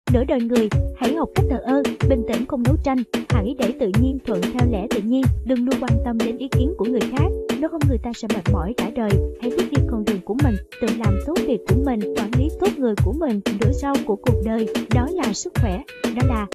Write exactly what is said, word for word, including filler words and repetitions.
Nửa đời người, hãy học cách thờ ơ, bình tĩnh không đấu tranh, hãy để tự nhiên thuận theo lẽ tự nhiên, đừng luôn quan tâm đến ý kiến của người khác, nếu không người ta sẽ mệt mỏi cả đời. Hãy bước đi con đường của mình, tự làm tốt việc của mình, quản lý tốt người của mình, nửa sau của cuộc đời, đó là sức khỏe, đó là